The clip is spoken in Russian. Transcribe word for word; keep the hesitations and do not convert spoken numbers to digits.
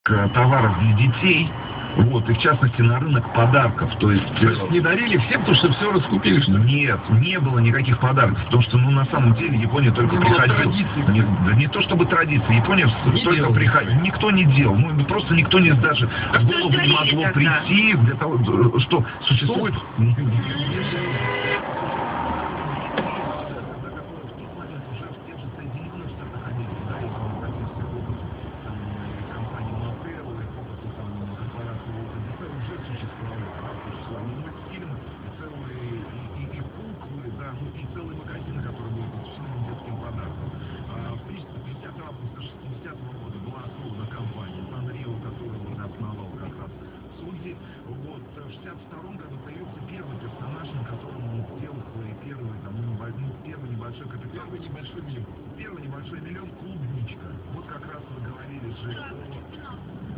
товаров для детей, вот, и в частности на рынок подарков. То есть, То есть не дарили всем, потому что все раскупили, что ли? Нет, не было никаких подарков, потому что, ну, на самом деле, Япония только не приходила. Не, да не то чтобы традиция, Япония не только приходила. Никто не делал, ну, просто никто не даже а в голову не могло тогда прийти для того, что существует. И целые магазины, которые были посвящены детским подаркам. В тридцатого августа шестидесятого года была основана компания Sanrio, которую он основал как раз Судзи. Вот, в шестьдесят втором году появился первый персонаж, на котором он сделал свои первые, там, ну, первый небольшой капитал. Первый небольшой миллион. Первый небольшой миллион клубничка. Вот как раз вы говорили же о...